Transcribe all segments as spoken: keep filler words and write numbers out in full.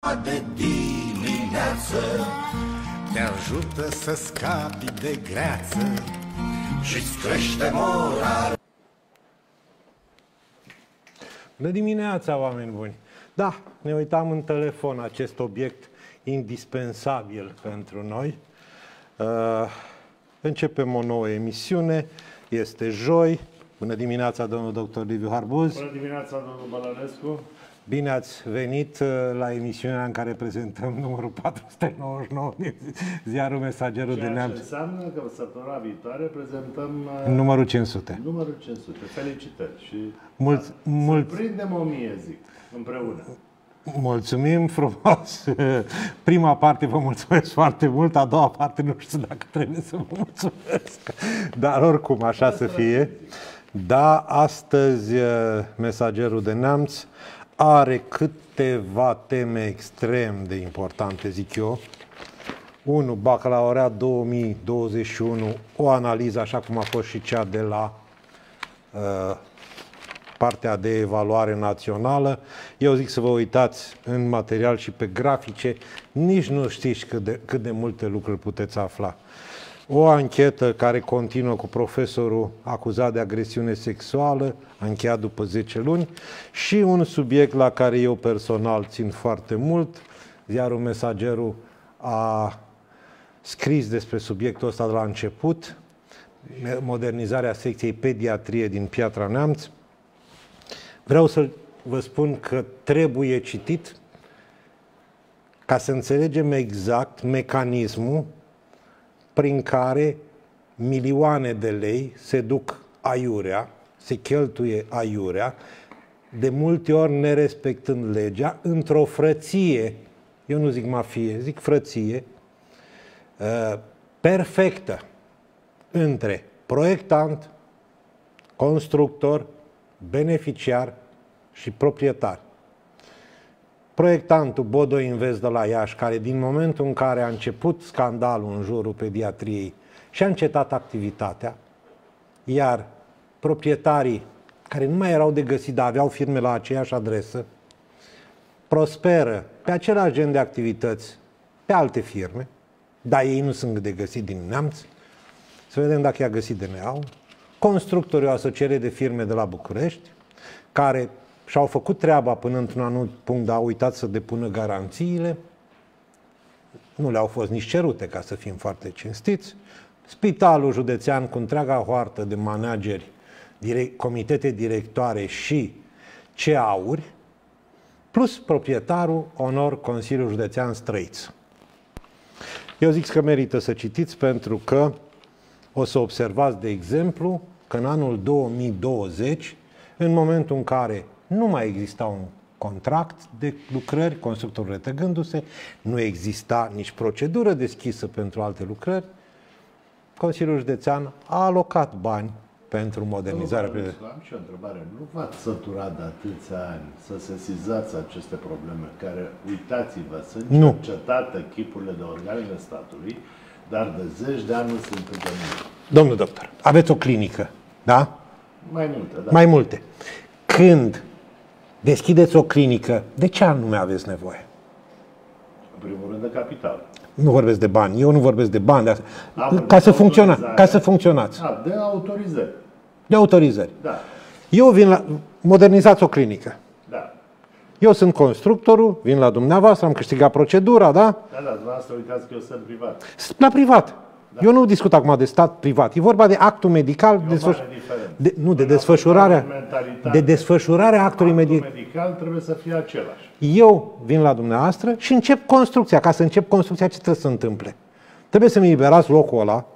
de dimineață te ajută să scapi de greață și-ți crește morale. Bună dimineața, oameni buni! Da, ne uitam în telefon, acest obiect indispensabil pentru noi. Uh, începem o nouă emisiune, este joi. Bună dimineața, domnul doctor Liviu Harbuz! Bună dimineața, domnul Bălănescu! Bine ați venit la emisiunea în care prezentăm numărul patru sute nouăzeci și nouă din ziarul Mesagerul de Neamț. Ceea ce înseamnă că săptămâna viitoare prezentăm numărul cinci sute. Numărul cinci sute. Felicitări și mulți, mulți, să prindem o mie, zic, împreună. Mulțumim frumos! Prima parte vă mulțumesc foarte mult, a doua parte nu știu dacă trebuie să vă mulțumesc. Dar oricum, așa să fie. Da, astăzi Mesagerul de Neamț are câteva teme extrem de importante, zic eu. unu. Bacalaureat două mii douăzeci și unu, o analiză așa cum a fost și cea de la uh, partea de evaluare națională. Eu zic să vă uitați în material și pe grafice, nici nu știți cât de, cât de multe lucruri puteți afla. O anchetă care continuă cu profesorul acuzat de agresiune sexuală, a încheiat după zece luni, și un subiect la care eu personal țin foarte mult. Ziarul Mesagerul a scris despre subiectul ăsta de la început, modernizarea secției pediatrie din Piatra Neamț. Vreau să vă spun că trebuie citit ca să înțelegem exact mecanismul prin care milioane de lei se duc aiurea, se cheltuie aiurea, de multe ori nerespectând legea, într-o frăție, eu nu zic mafie, zic frăție, perfectă între proiectant, constructor, beneficiar și proprietar. Proiectantul Bodo Invest de la Iași, care din momentul în care a început scandalul în jurul pediatriei și-a încetat activitatea, iar proprietarii, care nu mai erau de găsit, dar aveau firme la aceeași adresă, prosperă pe același gen de activități pe alte firme, dar ei nu sunt de găsit din Neamț. Să vedem dacă i-a găsit D N A-ul. Constructorii, o asociere de firme de la București, care și-au făcut treaba până într-un anumit punct, dar au uitat să depună garanțiile. Nu le-au fost nici cerute, ca să fim foarte cinstiți. Spitalul județean cu întreaga hoartă de manageri, direct, comitete directoare și C A-uri, plus proprietarul Onor Consiliul Județean Străiț. Eu zic că merită să citiți, pentru că o să observați, de exemplu, că în anul două mii douăzeci, în momentul în care nu mai exista un contract de lucrări, constructorul retrăgându-se, nu exista nici procedură deschisă pentru alte lucrări, Consiliul Județean a alocat bani pentru modernizarea. Nu, am și o întrebare. Nu v-ați săturat de atâția ani să sesizați aceste probleme care, uitați-vă, sunt nu. cercetate chipurile de organele statului, dar de zeci de ani nu se întâmplă nimic. Domnul doctor, aveți o clinică, da? Mai multe, da. Mai multe. Când deschideți o clinică, de ce anume aveți nevoie? În primul rând de capital. Nu vorbesc de bani. Eu nu vorbesc de bani. De A, ca, să funcționa, ca să funcționați. A, de autorizări. De autorizări. Da. Eu vin la... Modernizați o clinică. Da. Eu sunt constructorul, vin la dumneavoastră, am câștigat procedura, da? Da, da, dumneavoastră uitați că eu sunt privat. La privat. Da. Eu nu discut acum de stat privat. E vorba de actul medical, e desfăș... de, nu, de desfășurarea, de desfășurarea actului medical. Actul medical trebuie să fie același. Eu vin la dumneavoastră și încep construcția. Ca să încep construcția, ce trebuie să se întâmple? Trebuie să-mi liberați locul ăla,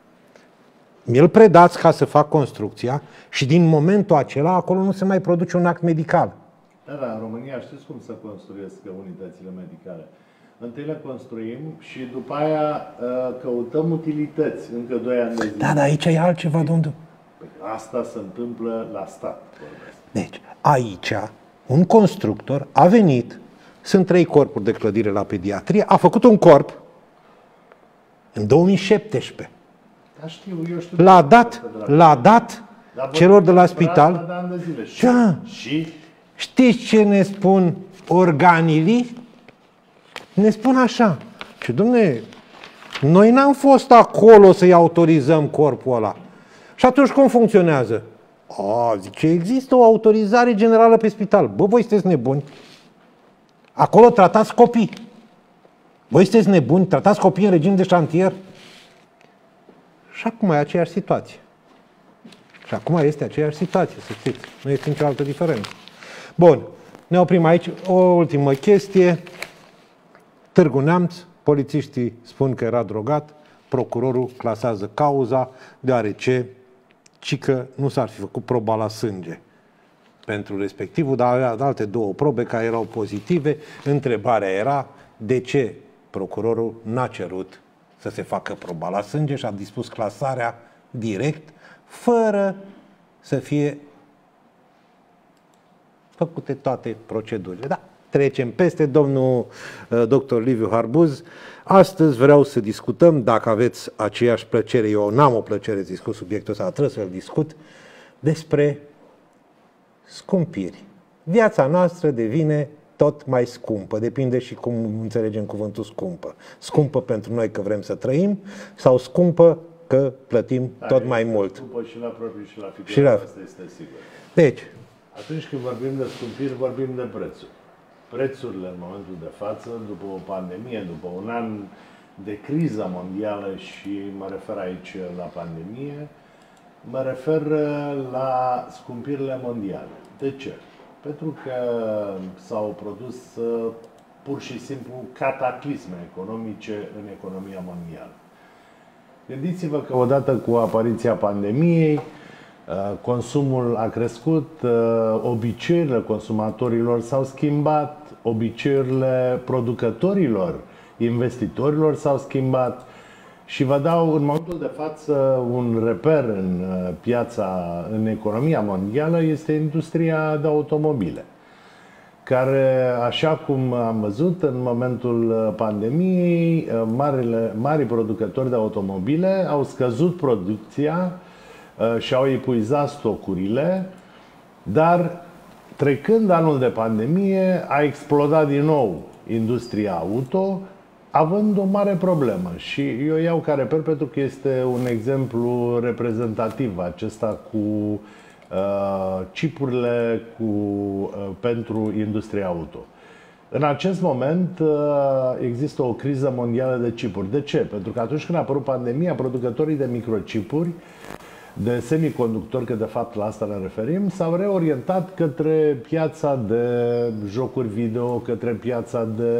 mi-l predați ca să fac construcția și din momentul acela acolo nu se mai produce un act medical. Da, da, în România știți cum să construiesc unitățile medicale? Întâi le construim și după aia căutăm utilități încă doi ani de zi. Da, dar aici e altceva, domnul. Asta se întâmplă la stat. Deci, aici, un constructor a venit, sunt trei corpuri de clădire la pediatrie, a făcut un corp în două mii șaptesprezece. Da, știu, eu știu. L-a dat, l-a dat celor de la spital. De zile. Și, da. și știți ce ne spun organilii? ne spun așa, și dom'le, noi n-am fost acolo să-i autorizăm corpul ăla. Și atunci cum funcționează? A, zice, există o autorizare generală pe spital. Bă, voi sunteți nebuni? Acolo tratați copii. Voi sunteți nebuni? Tratați copii în regim de șantier? Și acum e aceeași situație. Și acum este aceeași situație, să știți. Nu este nicio altă diferență. Bun, ne oprim aici. O ultimă chestie. Târgu Neamț, polițiștii spun că era drogat, procurorul clasează cauza, deoarece cică nu s-ar fi făcut proba la sânge pentru respectivul, dar avea alte două probe care erau pozitive. Întrebarea era de ce procurorul n-a cerut să se facă proba la sânge și a dispus clasarea direct, fără să fie făcute toate procedurile. Da, trecem peste, domnul uh, doctor Liviu Harbuz. Astăzi vreau să discutăm, dacă aveți aceeași plăcere, eu n-am o plăcere să discut subiectul ăsta, trebuie să-l discut, despre scumpiri. Viața noastră devine tot mai scumpă, depinde și cum înțelegem cuvântul scumpă. Scumpă pentru noi că vrem să trăim sau scumpă că plătim da, tot mai mult. Scumpă și la propriu și la figură, și la... asta este sigur. Deci, atunci când vorbim de scumpiri, vorbim de prețuri. Prețurile în momentul de față, după o pandemie, după un an de criză mondială și mă refer aici la pandemie, mă refer la scumpirile mondiale. De ce? Pentru că s-au produs pur și simplu cataclisme economice în economia mondială. Gândiți-vă că odată cu apariția pandemiei, consumul a crescut, obiceiurile consumatorilor s-au schimbat, obiceiurile producătorilor, investitorilor s-au schimbat și vă dau în momentul de față un reper în piața, în economia mondială, este industria de automobile, care, așa cum am văzut în momentul pandemiei, marile, mari producători de automobile au scăzut producția și au epuizat stocurile, dar trecând anul de pandemie a explodat din nou industria auto, având o mare problemă. Și eu iau ca reper pentru că este un exemplu reprezentativ acesta cu uh, chipurile cu, uh, pentru industria auto. În acest moment uh, există o criză mondială de chipuri. De ce? Pentru că atunci când a apărut pandemia, producătorii de microchipuri, de semiconductori, că de fapt la asta ne referim, s-au reorientat către piața de jocuri video, către piața de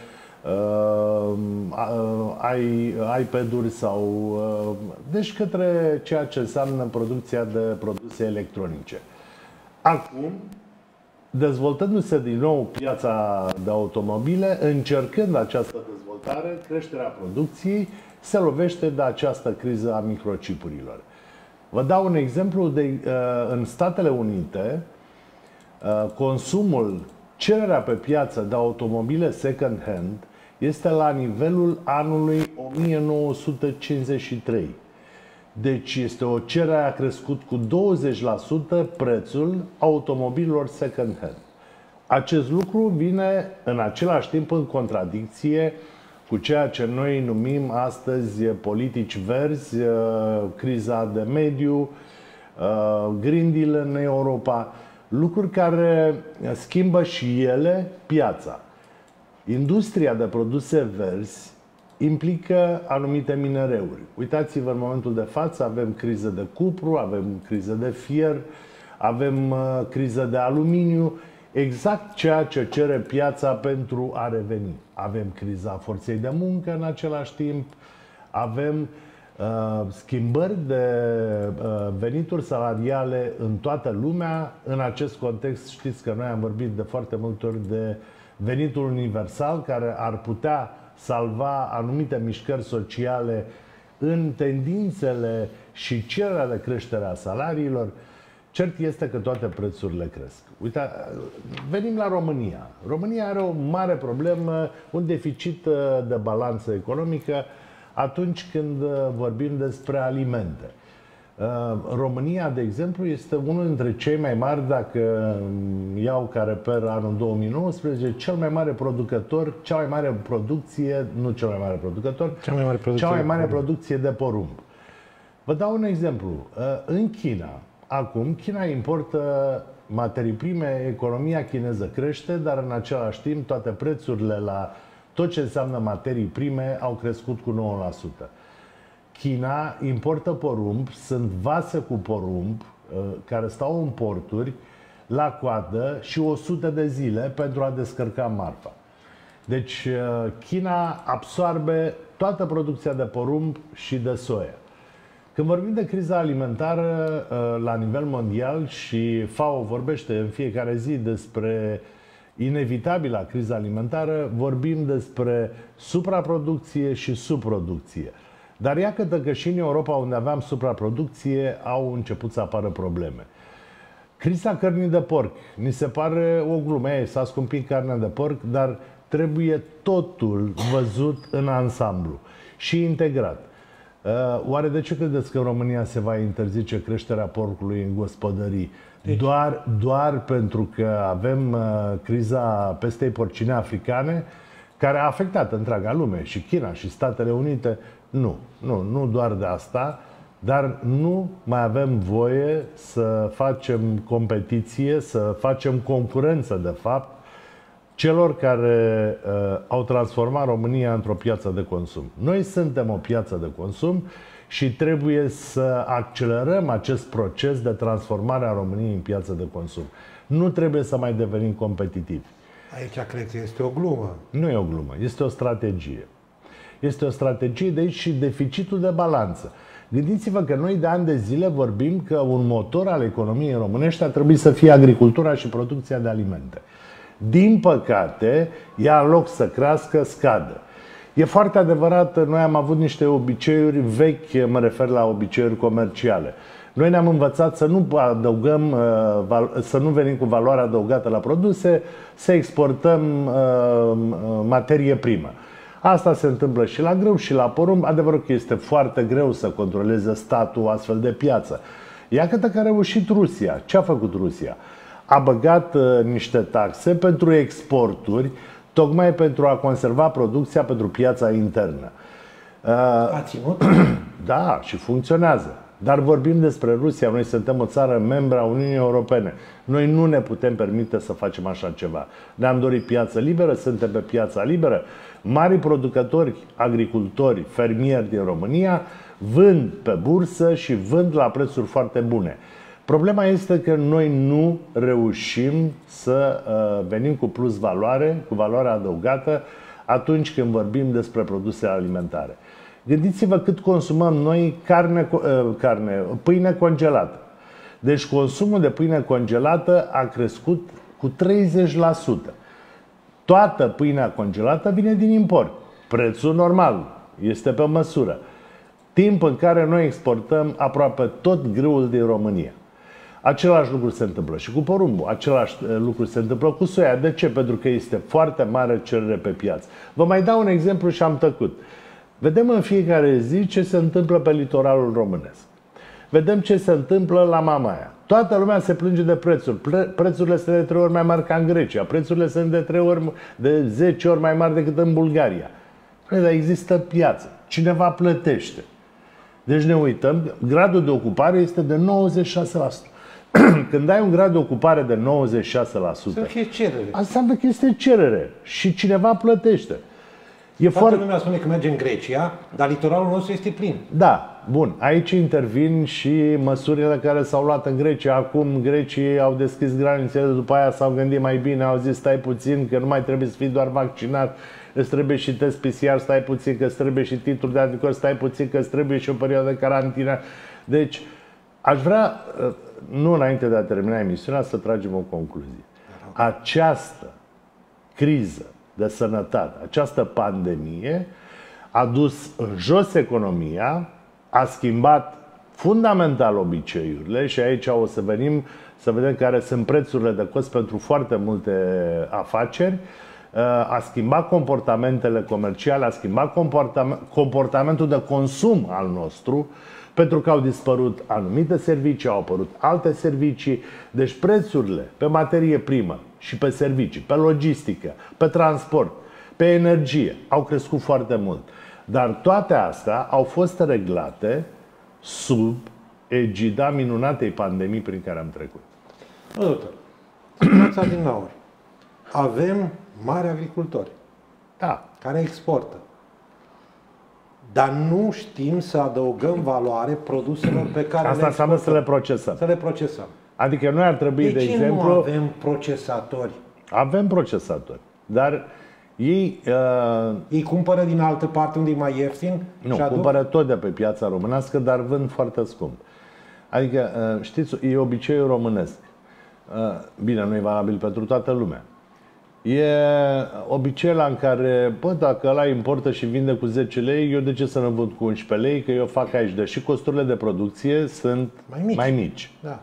uh, iPad-uri sau uh, deci către ceea ce înseamnă producția de produse electronice. Acum, dezvoltându-se din nou piața de automobile, încercând această dezvoltare, creșterea producției se lovește de această criză a microchipurilor. Vă dau un exemplu de, în Statele Unite, consumul, cererea pe piață de automobile second hand este la nivelul anului o mie nouă sute cincizeci și trei. Deci este o cerere, a crescut cu douăzeci la sută prețul automobilelor second hand. Acest lucru vine în același timp în contradicție cu ceea ce noi numim astăzi politici verzi, criza de mediu, Green Deal în Europa, lucruri care schimbă și ele piața. Industria de produse verzi implică anumite minereuri. Uitați-vă, în momentul de față avem criză de cupru, avem criză de fier, avem criză de aluminiu, exact ceea ce cere piața pentru a reveni. Avem criza forței de muncă în același timp, avem uh, schimbări de uh, venituri salariale în toată lumea. În acest context știți că noi am vorbit de foarte multe ori de venitul universal, care ar putea salva anumite mișcări sociale în tendințele și cererea de creștere a salariilor. Cert este că toate prețurile cresc. Uite, venim la România. România are o mare problemă, un deficit de balanță economică atunci când vorbim despre alimente. România, de exemplu, este unul dintre cei mai mari, dacă iau ca reper anul două mii nouăsprezece, cel mai mare producător, cea mai mare producție, nu cel mai mare producător, cea mai mare producție, cea mai mare producție de porumb. Vă dau un exemplu. În China, acum, China importă materii prime, economia chineză crește, dar în același timp toate prețurile la tot ce înseamnă materii prime au crescut cu nouă la sută. China importă porumb, sunt vase cu porumb care stau în porturi la coadă și o sută de zile pentru a descărca marfa. Deci China absorbe toată producția de porumb și de soia. Când vorbim de criza alimentară la nivel mondial și F A O vorbește în fiecare zi despre inevitabila criza alimentară, vorbim despre supraproducție și subproducție. Dar iată că și în Europa, unde aveam supraproducție, au început să apară probleme. Criza cărnii de porc. Ni se pare o glumă, s-a scumpit carnea de porc, dar trebuie totul văzut în ansamblu și integrat. Oare de ce credeți că în România se va interzice creșterea porcului în gospodării? Deci... Doar, doar pentru că avem uh, criza pestei porcine africane, care a afectat întreaga lume, și China, și Statele Unite? Nu, nu, nu doar de asta, dar nu mai avem voie să facem competiție, să facem concurență, de fapt, celor care uh, au transformat România într-o piață de consum. Noi suntem o piață de consum și trebuie să accelerăm acest proces de transformare a României în piață de consum. Nu trebuie să mai devenim competitivi. Aici cred că este o glumă. Nu e o glumă, este o strategie. Este o strategie, de aici și deficitul de balanță. Gândiți-vă că noi de ani de zile vorbim că un motor al economiei românești ar trebui să fie agricultura și producția de alimente. Din păcate, ea în loc să crească, scade. E foarte adevărat, noi am avut niște obiceiuri vechi, mă refer la obiceiuri comerciale. Noi ne-am învățat să nu adăugăm, să nu venim cu valoare adăugată la produse, să exportăm materie primă. Asta se întâmplă și la grâu și la porumb. Adevărul că este foarte greu să controleze statul astfel de piață. Iată că a reușit Rusia. Ce a făcut Rusia? A băgat uh, niște taxe pentru exporturi, tocmai pentru a conserva producția pentru piața internă. Uh, a ținut? Da, și funcționează. Dar vorbim despre Rusia. Noi suntem o țară membră a Uniunii Europene. Noi nu ne putem permite să facem așa ceva. Ne-am dorit piață liberă, suntem pe piața liberă. Mari producători, agricultori, fermieri din România vând pe bursă și vând la prețuri foarte bune. Problema este că noi nu reușim să uh, venim cu plus valoare, cu valoare adăugată, atunci când vorbim despre produse alimentare. Gândiți-vă cât consumăm noi carne, uh, carne, pâine congelată. Deci consumul de pâine congelată a crescut cu treizeci la sută. Toată pâinea congelată vine din import. Prețul normal este pe măsură. Timp în care noi exportăm aproape tot grâul din România. Același lucru se întâmplă și cu porumbul, același lucru se întâmplă cu soia. De ce? Pentru că este foarte mare cerere pe piață. Vă mai dau un exemplu și am tăcut. Vedem în fiecare zi ce se întâmplă pe litoralul românesc. Vedem ce se întâmplă la Mamaia. Toată lumea se plânge de prețuri. Prețurile sunt de trei ori mai mari ca în Grecia. Prețurile sunt de trei ori, de zece ori mai mari decât în Bulgaria. Dar există piață. Cineva plătește. Deci ne uităm, gradul de ocupare este de nouăzeci și șase la sută. Când ai un grad de ocupare de nouăzeci și șase la sută, să fie cerere. Asta înseamnă că este cerere și cineva plătește. E Toată foarte... lumea spune că merge în Grecia, dar litoralul nostru este plin. Da, bun. Aici intervin și măsurile care s-au luat în Grecia. Acum grecii au deschis granițele, după aia s-au gândit mai bine, au zis stai puțin că nu mai trebuie să fii doar vaccinat, îți trebuie și test P C R, stai puțin că îți trebuie și titlul de anticorp, stai puțin că îți trebuie și o perioadă de carantină. Deci, aș vrea, nu înainte de a termina emisiunea, să tragem o concluzie. Această criză de sănătate, această pandemie a dus jos economia, a schimbat fundamental obiceiurile și aici o să venim să vedem care sunt prețurile de cost pentru foarte multe afaceri, a schimbat comportamentele comerciale, a schimbat comportament, comportamentul de consum al nostru. Pentru că au dispărut anumite servicii, au apărut alte servicii. Deci prețurile pe materie primă și pe servicii, pe logistică, pe transport, pe energie au crescut foarte mult. Dar toate astea au fost reglate sub egida minunatei pandemii prin care am trecut. Doctor, situația din Aur. Avem mari agricultori, Da. care exportă. Dar nu știm să adăugăm valoare produselor pe care Asta le înseamnă să le procesăm. Să le procesăm. Adică noi ar trebui, De, de, ce exemplu... nu avem procesatori? Avem procesatori, dar ei... Uh, Ei cumpără din altă parte unde e mai ieftin? nu, și aduc? cumpără tot de pe piața românească, dar vând foarte scump. Adică, uh, știți, e obiceiul românesc. Uh, bine, nu e valabil pentru toată lumea. E obiceiul în care, bă, dacă ăla importă și vinde cu zece lei, eu de ce să nu vând cu unsprezece lei? Că eu fac aici. Deși costurile de producție sunt Mai mici. Mai mici. Da.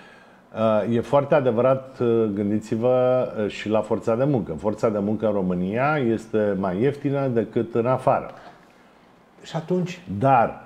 E foarte adevărat, gândiți-vă și la forța de muncă. Forța de muncă în România este mai ieftină decât în afară. Și atunci? Dar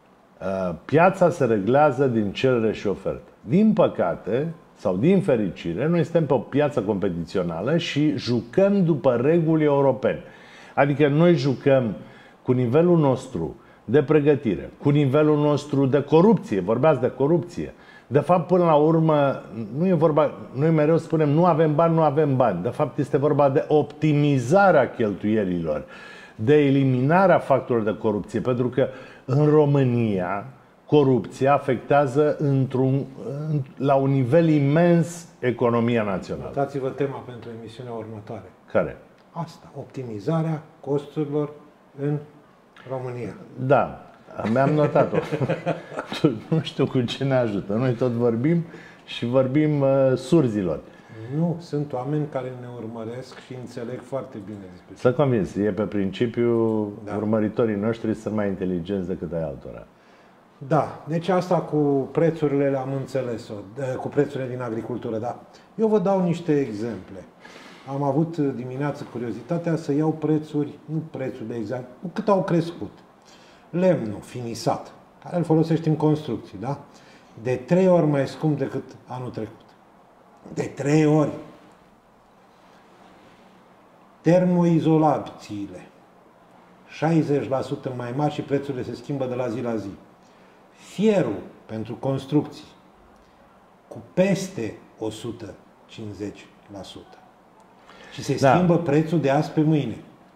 piața se reglează din cerere și ofertă. Din păcate, sau din fericire, noi suntem pe o piață competițională și jucăm după reguli europene. Adică noi jucăm cu nivelul nostru de pregătire, cu nivelul nostru de corupție. Vorbeați de corupție. De fapt, până la urmă, nu e vorba, noi mereu spunem nu avem bani, nu avem bani. De fapt, este vorba de optimizarea cheltuielilor, de eliminarea factorilor de corupție. Pentru că în România corupția afectează într-un, la un nivel imens economia națională. Dați-vă tema pentru emisiunea următoare. Care? Asta, optimizarea costurilor în România. Da. Mi-am notat-o. Nu știu cu ce ne ajută. Noi tot vorbim și vorbim uh, surzilor. Nu, sunt oameni care ne urmăresc și înțeleg foarte bine despre ce. Să convins, e pe principiu Da. urmăritorii noștri sunt mai inteligenți decât ai altora. Da, deci asta cu prețurile le-am înțeles-o, cu prețurile din agricultură, da. Eu vă dau niște exemple. Am avut dimineață curiozitatea să iau prețuri, nu prețurile exact, cu cât au crescut. Lemnul finisat, care îl folosești în construcții, da? De trei ori mai scump decât anul trecut. De trei ori. Termoizolațiile, șaizeci la sută mai mari și prețurile se schimbă de la zi la zi. Fierul pentru construcții, cu peste o sută cincizeci la sută. Și se Da. schimbă prețul de azi pe mâine.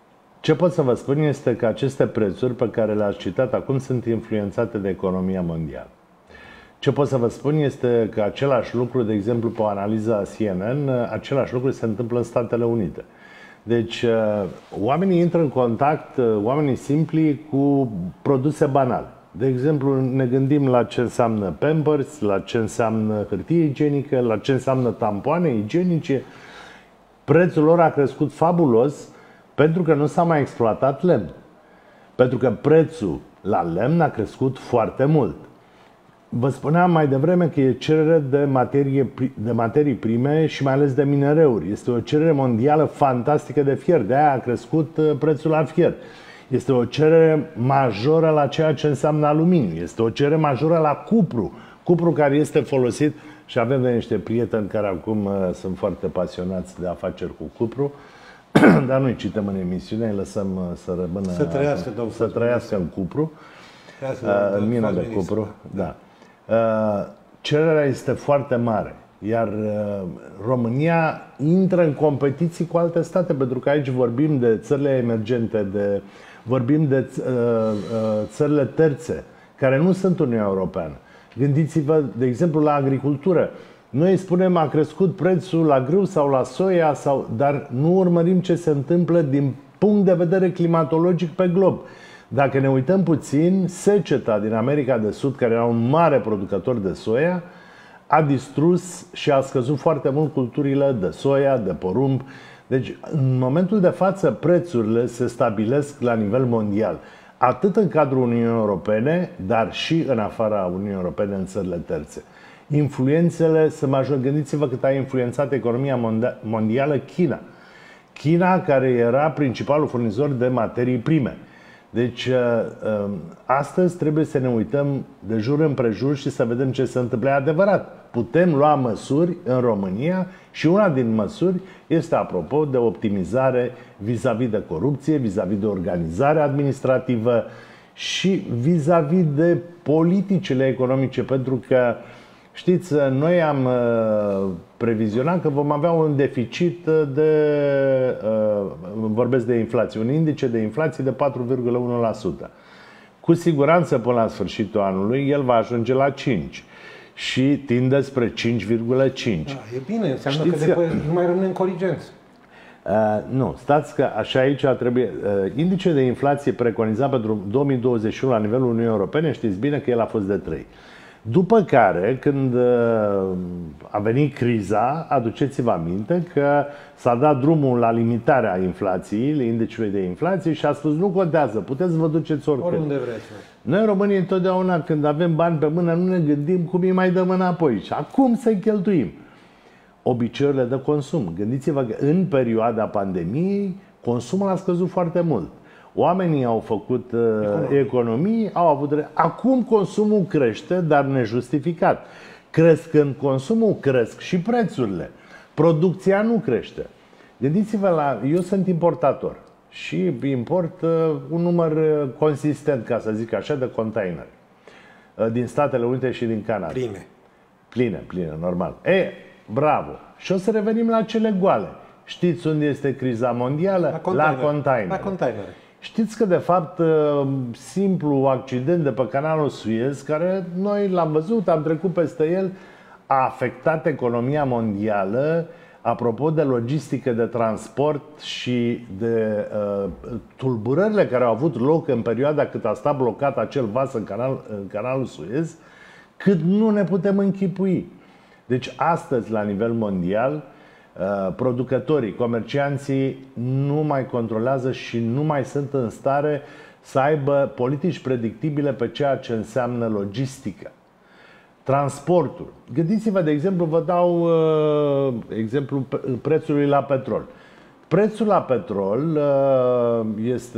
Ce pot să vă spun este că aceste prețuri pe care le-ați citat acum sunt influențate de economia mondială. Ce pot să vă spun este că același lucru, de exemplu, pe o analiză a C N N, același lucru se întâmplă în Statele Unite. Deci, oamenii intră în contact, oamenii simpli, cu produse banale. De exemplu, ne gândim la ce înseamnă Pampers, la ce înseamnă hârtie igienică, la ce înseamnă tampoane igienice. Prețul lor a crescut fabulos pentru că nu s-a mai exploatat lemn. Pentru că prețul la lemn a crescut foarte mult. Vă spuneam mai devreme că e cerere de, materie, de materii prime și mai ales de minereuri. Este o cerere mondială fantastică de fier. De aia a crescut prețul la fier. Este o cerere majoră la ceea ce înseamnă aluminiu. Este o cerere majoră la cupru. Cupru care este folosit și avem de niște prieteni care acum uh, sunt foarte pasionați de afaceri cu cupru. Dar nu-i citem în emisiune, îi lăsăm uh, să rămână, Să trăiască, domnul să trăiască în cupru, Trăiască, uh, în mină de cupru. Da. Uh, cererea este foarte mare. Iar uh, România intră în competiții cu alte state, pentru că aici vorbim de țările emergente, de, vorbim de uh, uh, țările terțe, care nu sunt Uniunea Europeană. Gândiți-vă, de exemplu, la agricultură. Noi spunem a crescut prețul la grâu sau la soia, sau, dar nu urmărim ce se întâmplă din punct de vedere climatologic pe glob. Dacă ne uităm puțin, seceta din America de Sud, care era un mare producător de soia, a distrus și a scăzut foarte mult culturile de soia, de porumb. Deci, în momentul de față, prețurile se stabilesc la nivel mondial. Atât în cadrul Uniunii Europene, dar și în afara Uniunii Europene, în țările terțe. Influențele se major. Gândiți-vă cât a influențat economia mondială China. China, care era principalul furnizor de materii prime. Deci, astăzi trebuie să ne uităm de jur împrejur și să vedem ce se întâmplă. E adevărat, putem lua măsuri în România și una din măsuri este, apropo, de optimizare vis-a-vis de corupție, vis-a-vis de organizare administrativă și vis-a-vis de politicile economice, pentru că, știți, noi am previzionat că vom avea un deficit de, vorbesc de inflație, un indice de inflație de patru virgulă unu la sută. Cu siguranță până la sfârșitul anului el va ajunge la cinci și tinde spre cinci virgulă cinci. Da, e bine, înseamnă Știți că, că că nu mai rămâne în coligență. Uh, nu, stați că așa aici trebuie... Uh, indicele de inflație preconizat pentru două mii douăzeci și unu la nivelul Uniunii Europene, știți bine că el a fost de trei. După care, când uh, a venit criza, aduceți-vă aminte că s-a dat drumul la limitarea inflației, indicului de inflație și a spus nu contează, puteți să vă duceți oricând. Oriunde vreți. Noi românii întotdeauna când avem bani pe mână nu ne gândim cum îi mai dăm înapoi și acum să-i cheltuim. Obiceiurile de consum. Gândiți-vă că în perioada pandemiei consumul a scăzut foarte mult. Oamenii au făcut uh, economii. economii, au avut... Acum consumul crește, dar nejustificat. Crescând consumul, cresc și prețurile. Producția nu crește. Gândiți-vă la... Eu sunt importator și import uh, un număr consistent, ca să zic așa, de containeri uh, din Statele Unite și din Canada. Pline. Pline, pline, normal. E, bravo. Și o să revenim la cele goale. Știți unde este criza mondială? La container. La container. La container. Știți că, de fapt, simplu accident de pe canalul Suez, care noi l-am văzut, am trecut peste el, a afectat economia mondială, apropo de logistică, de transport și de uh, tulburările care au avut loc în perioada cât a stat blocat acel vas în, canal, în canalul Suez, cât nu ne putem închipui. Deci, astăzi, la nivel mondial, producătorii, comercianții nu mai controlează și nu mai sunt în stare să aibă politici predictibile pe ceea ce înseamnă logistică. Transportul. Gândiți-vă, de exemplu, vă dau uh, exemplu prețului la petrol. Prețul la petrol uh, este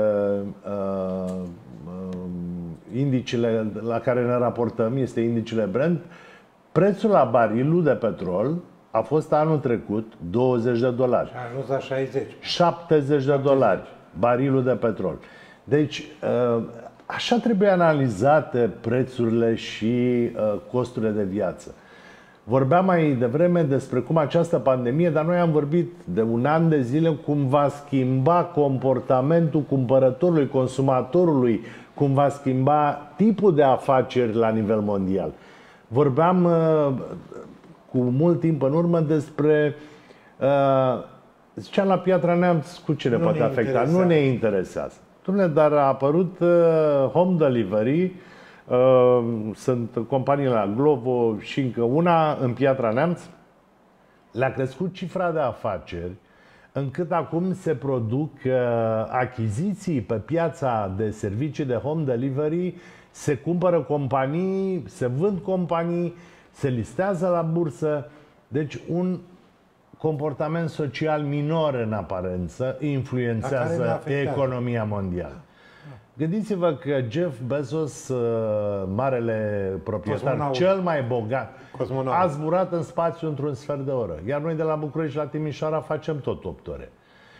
uh, uh, indicele la care ne raportăm, este indicele Brent. Prețul la barilul de petrol a fost anul trecut douăzeci de dolari. A ajuns la șaizeci. șaptezeci de dolari barilul de petrol. Deci, așa trebuie analizate prețurile și costurile de viață. Vorbeam mai devreme despre cum această pandemie, dar noi am vorbit de un an de zile cum va schimba comportamentul cumpărătorului, consumatorului, cum va schimba tipul de afaceri la nivel mondial. Vorbeam cu mult timp în urmă despre uh, zicea la Piatra Neamț cu ce ne nu poate ne afecta. Interesează. Nu ne interesează. Dom'le, dar a apărut uh, home delivery, uh, sunt companii la Glovo și încă una în Piatra Neamț. Le-a crescut cifra de afaceri încât acum se produc uh, achiziții pe piața de servicii de home delivery, se cumpără companii, se vând companii, se listează la bursă. Deci un comportament social minor în aparență influențează economia mondială. Gândiți-vă că Jeff Bezos, marele proprietar, Cosmonaut. cel mai bogat, Cosmonaut. a zburat în spațiu într-un sfert de oră. Iar noi de la București la Timișoara facem tot opt ore.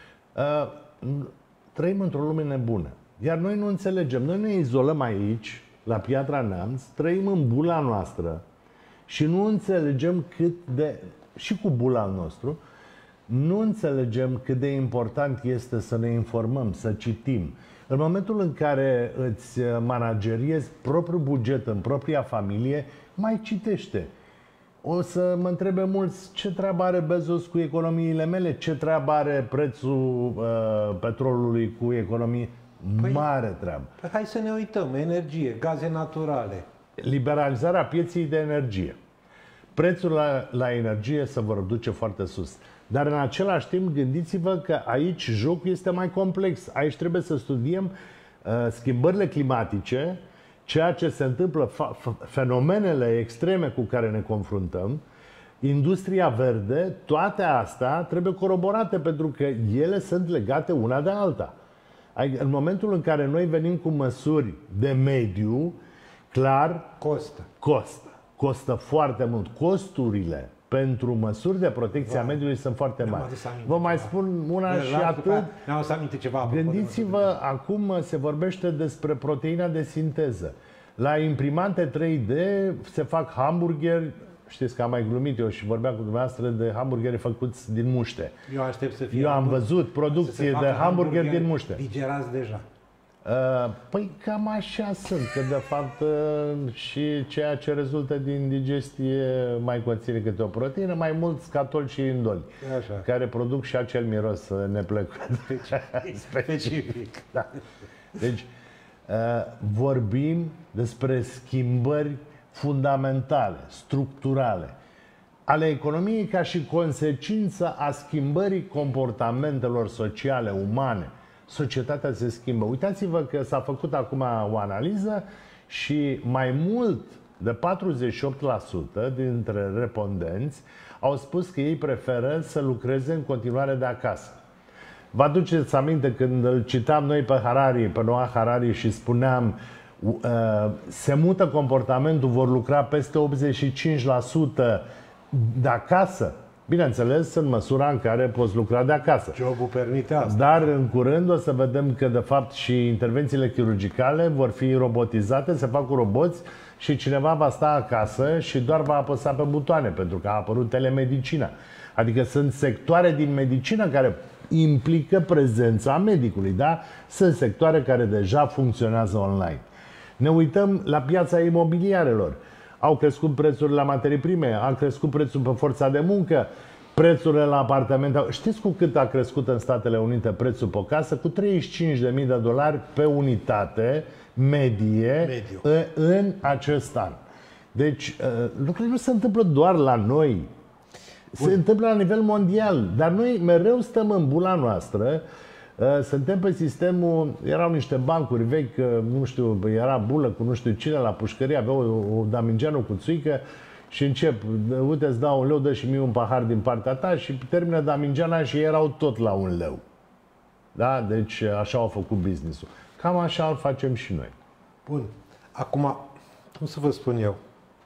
Trăim într-o lume nebună. Iar noi nu înțelegem. Noi ne izolăm aici, la Piatra Neamț, trăim în bula noastră și nu înțelegem cât de... și cu bula nostru, nu înțelegem cât de important este să ne informăm, să citim. În momentul în care îți manageriezi propriul buget în propria familie, mai citește. O să mă întrebe mulți ce treabă are Bezos cu economiile mele, ce treabă are prețul uh, petrolului cu economie. Păi, mare treabă. Păi hai să ne uităm. Energie, gaze naturale. Liberalizarea pieței de energie. Prețul la, la energie se vor duce foarte sus. Dar în același timp, gândiți-vă că aici jocul este mai complex. Aici trebuie să studiem uh, schimbările climatice, ceea ce se întâmplă, fenomenele extreme cu care ne confruntăm, industria verde, toate astea trebuie coroborate pentru că ele sunt legate una de alta. În momentul în care noi venim cu măsuri de mediu, clar, Costă. Costă. Costă foarte mult. Costurile pentru măsuri de protecție a mediului sunt foarte mari. Vă mai spun una și atât. Ne-am să aminte ceva. Gândiți-vă, acum se vorbește despre proteina de sinteză. La imprimante trei D se fac hamburgeri. Știți că am mai glumit eu și vorbeam cu dumneavoastră de hamburgeri făcuți din muște. Eu aștept să fie. Eu am văzut producție de hamburgeri din muște. Digerați deja. Păi cam așa sunt, că de fapt și ceea ce rezultă din digestie mai conține câte o proteină, mai mult scatol și indoli, așa, care produc și acel miros neplăcut. Specific. Da. Deci vorbim despre schimbări fundamentale, structurale, ale economiei ca și consecință a schimbării comportamentelor sociale, umane. Societatea se schimbă. Uitați-vă că s-a făcut acum o analiză și mai mult de patruzeci și opt la sută dintre respondenți au spus că ei preferă să lucreze în continuare de acasă. Vă aduceți aminte când îl citam noi pe Harari, pe Noah Harari și spuneam se mută comportamentul, vor lucra peste optzeci și cinci la sută de acasă. Bineînțeles, în măsura în care poți lucra de acasă. Jobul permite asta. Dar în curând o să vedem că, de fapt, și intervențiile chirurgicale vor fi robotizate, se fac cu roboți și cineva va sta acasă și doar va apăsa pe butoane, pentru că a apărut telemedicina. Adică sunt sectoare din medicină care implică prezența medicului, da? Sunt sectoare care deja funcționează online. Ne uităm la piața imobiliarelor. Au crescut prețurile la materii prime, a crescut prețul pe forța de muncă, prețurile la apartamente. Știți cu cât a crescut în Statele Unite prețul pe o casă? Cu treizeci și cinci de mii de dolari pe unitate medie Mediu. în acest an. Deci lucrurile nu se întâmplă doar la noi. Se Bun. întâmplă la nivel mondial. Dar noi mereu stăm în bula noastră. Suntem pe sistemul, erau niște bancuri vechi, nu știu, era bulă cu nu știu cine la pușcărie, avea o, o damingeană cu țuică și încep, uite, îți dau un leu, dă și mie un pahar din partea ta și termină damingeana și erau tot la un leu. Da? Deci așa au făcut business-ul. Cam așa îl facem și noi. Bun. Acum, cum să vă spun eu?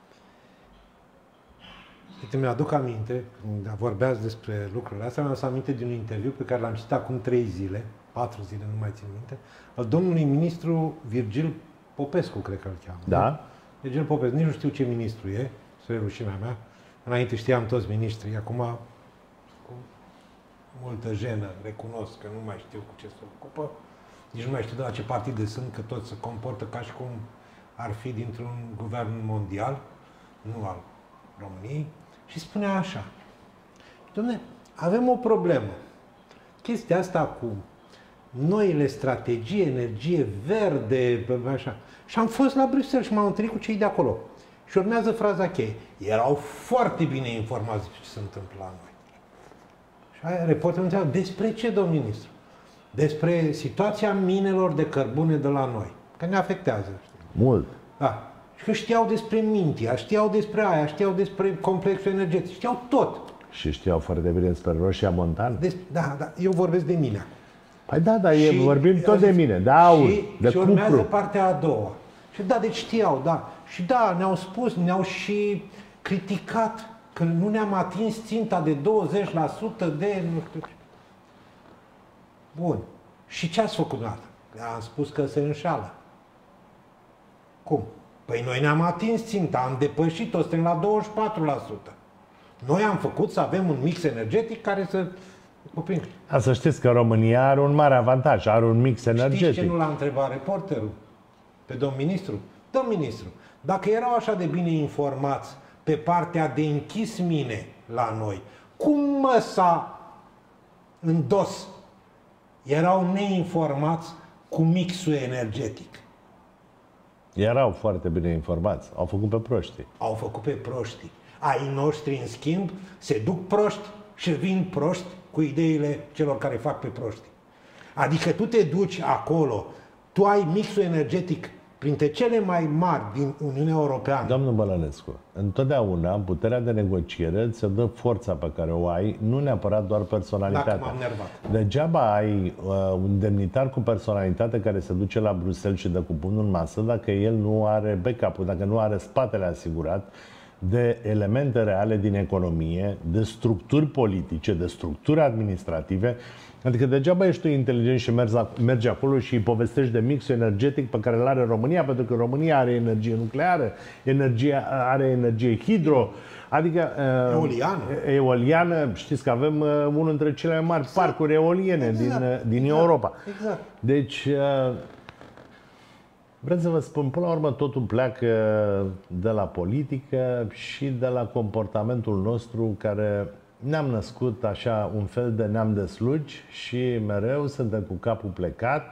Uite, mi-aduc aminte, când vorbeați despre lucrurile astea, mi-am să aminte de un interviu pe care l-am citit acum trei zile, patru zile, nu mai țin minte, al domnului ministru Virgil Popescu, cred că îl cheamă. Da? Virgil Popescu, nici nu știu ce ministru e, să e rușinea mea. Înainte știam toți ministrii, acum cu multă jenă recunosc că nu mai știu cu ce se ocupă. Nici nu mai știu de la ce partide sunt, că toți se comportă ca și cum ar fi dintr-un guvern mondial, nu al României. Și spunea așa: dom'le, avem o problemă. Chestia asta cu noile strategii, energie verde, așa. Și am fost la Bruxelles și m-am întâlnit cu cei de acolo. Și urmează fraza cheie. Erau foarte bine informați ce se întâmplă la noi. Și aia reporterul întreabă: despre ce, domn ministru? Despre situația minelor de cărbune de la noi. Că ne afectează. Știi? Mult. Da. Și că știau despre Mintia, știau despre aia, știau despre complexul energetic, știau tot. Și știau foarte bine despre Roșia Montană. Des, da, da, eu vorbesc de mine. Păi da, dar și, vorbim tot de mine, de aur, și, de și urmează cupru. partea a doua. Și da, deci știau, da. Și da, ne-au spus, ne-au și criticat că nu ne-am atins ținta de douăzeci la sută de... Nu știu ce. Bun. Și ce ați făcut dumneavoastră? Am spus că se înșală. Cum? Păi noi ne-am atins ținta, am depășit-o, suntem la douăzeci și patru la sută. Noi am făcut să avem un mix energetic care să... A, să știți că România are un mare avantaj, are un mix energetic. Știți ce nu l-a întrebat reporterul? Pe domn ministru? Domn ministru, dacă erau așa de bine informați pe partea de închis mine la noi, cum măsa în dos erau neinformați cu mixul energetic? Erau foarte bine informați. Au făcut pe proștii. Au făcut pe proștii. Ai noștri, în schimb, se duc proști și vin proști cu ideile celor care fac pe proști. Adică tu te duci acolo, tu ai mixul energetic printre cele mai mari din Uniunea Europeană. Domnul Bălănescu, întotdeauna puterea de negociere ți-o dă forța pe care o ai, nu neapărat doar personalitatea. Dacă m-am nervat. Degeaba ai uh, un demnitar cu personalitate care se duce la Bruxelles și dă cu pumnul în masă dacă el nu are backup-ul, dacă nu are spatele asigurat de elemente reale din economie, de structuri politice, de structuri administrative. Adică degeaba ești tu inteligent și mergi, mergi acolo și îi povestești de mixul energetic pe care îl are România, pentru că România are energie nucleară, energie, are energie hidro, adică eoliană. eoliană. Știți că avem unul dintre cele mai mari exact. parcuri eoliene exact. din, din exact. Europa. Exact. Deci, vreau să vă spun, până la urmă totul pleacă de la politică și de la comportamentul nostru care ne-am născut așa un fel de neam de slugi și mereu suntem cu capul plecat.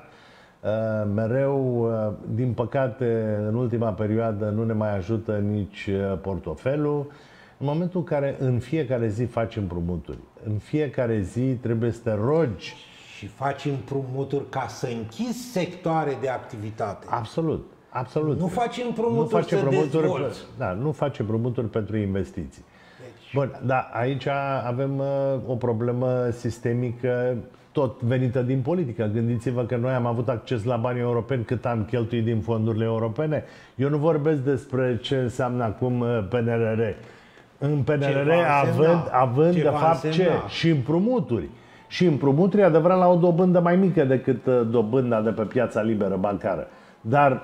Mereu, din păcate, în ultima perioadă nu ne mai ajută nici portofelul. În momentul în care în fiecare zi faci împrumuturi, în fiecare zi trebuie să te rogi. Și faci împrumuturi ca să închizi sectoare de activitate. Absolut, absolut. Nu faci împrumuturi nu faci să împrumuturi dezvolți. Da, nu faci împrumuturi pentru investiții. Bun, dar aici avem uh, o problemă sistemică tot venită din politică. Gândiți-vă că noi am avut acces la banii europeni cât am cheltuit din fondurile europene. Eu nu vorbesc despre ce înseamnă acum P N R R. În P N R R având, având de fapt ce? Și împrumuturi. Și împrumuturi, adevărat, la o dobândă mai mică decât dobânda de pe piața liberă bancară. Dar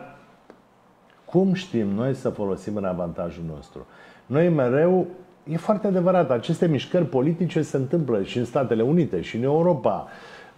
cum știm noi să folosim în avantajul nostru? Noi mereu, e foarte adevărat, aceste mișcări politice se întâmplă și în Statele Unite și în Europa.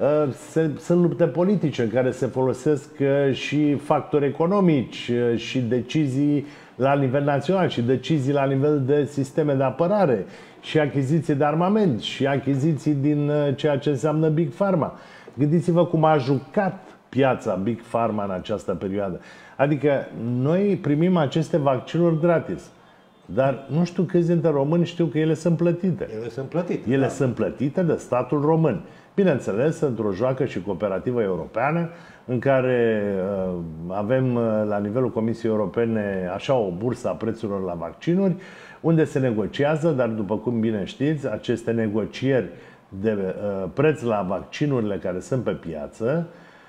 Sunt lupte politice în care se folosesc și factori economici și decizii la nivel național și decizii la nivel de sisteme de apărare și achiziții de armament și achiziții din ceea ce înseamnă Big Pharma. Gândiți-vă cum a jucat piața Big Pharma în această perioadă. Adică noi primim aceste vaccinuri gratis. Dar nu știu câți dintre români știu că ele sunt plătite. Ele sunt plătite. Ele da. sunt plătite de statul român. Bineînțeles, într-o joacă și cooperativă europeană, în care uh, avem uh, la nivelul Comisiei Europene așa o bursă a prețurilor la vaccinuri, unde se negociază, dar după cum bine știți, aceste negocieri de uh, preț la vaccinurile care sunt pe piață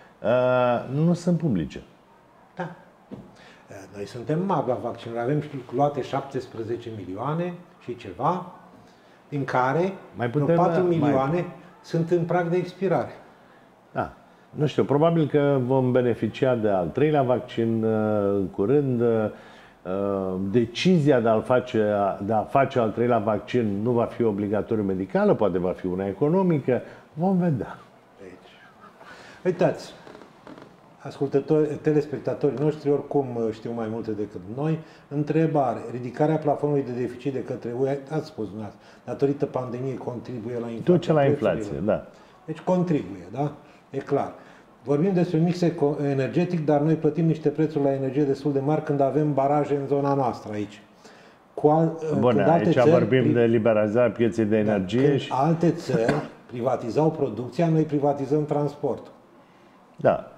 uh, nu sunt publice. Da. Noi suntem mari la vaccinuri, avem luate șaptesprezece milioane și ceva, din care mai putem, patru milioane mai... sunt în prag de expirare. Da. Nu știu, probabil că vom beneficia de al treilea vaccin în curând. Decizia de a face, de a face al treilea vaccin nu va fi obligatoriu medicală, poate va fi una economică. Vom vedea. Deci, uitați, ascultători, telespectatorii noștri oricum știu mai multe decât noi. Întrebare. Ridicarea plafonului de deficit de către U E, ați spus dumneavoastră, datorită pandemiei contribuie la inflație. Duce la inflație, da. Deci contribuie, da? E clar. Vorbim despre mix energetic, dar noi plătim niște prețuri la energie destul de mari când avem baraje în zona noastră aici. Cu al, Bun, aici țări, vorbim de liberalizarea pieței de energie. Da, și... alte țări privatizau producția, noi privatizăm transportul. Da.